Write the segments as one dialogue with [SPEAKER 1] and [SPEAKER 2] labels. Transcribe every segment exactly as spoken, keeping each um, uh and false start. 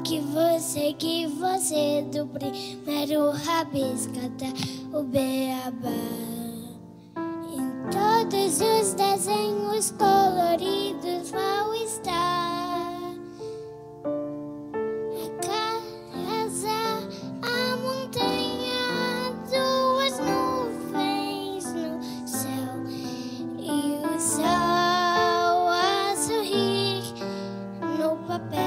[SPEAKER 1] que você, que você do primeiro rabisco até o beabá. Em todos os desenhos coloridos vão estar a casa, a montanha, duas nuvens no céu e o sol a sorrir no papel.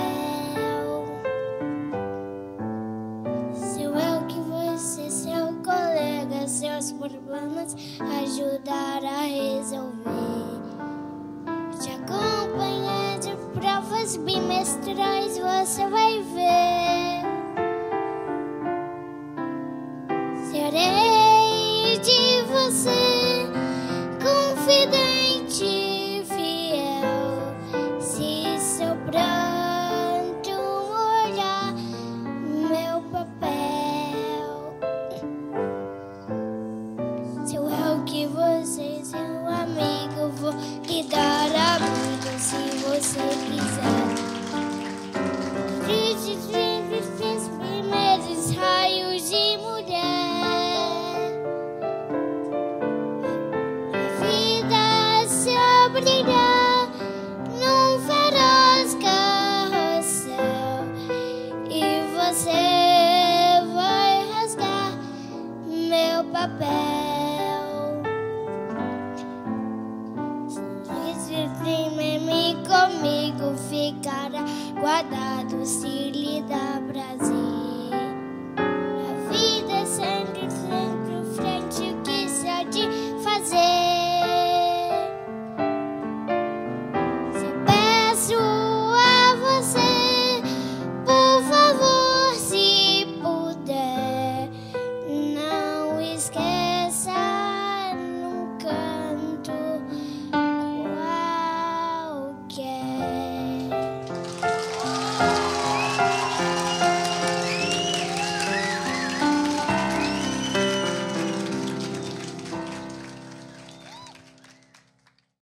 [SPEAKER 1] Seu eu que você, seu colega, seus problemas ajudar a resolver. Te acompanhar de provas bimestrais, você vai ver. Serei de você, confidente, fiel. Se seu pranto molhar meu papel, seu eu que você, seu amigo, vou lhe dar a vida se você quiser. Tristes, tristes, primeiros raios de mulher. A vida se abrirá num feroz carrossel e você vai rasgar meu papel. Esse crime comigo ficará guardado se lhe dá prazer.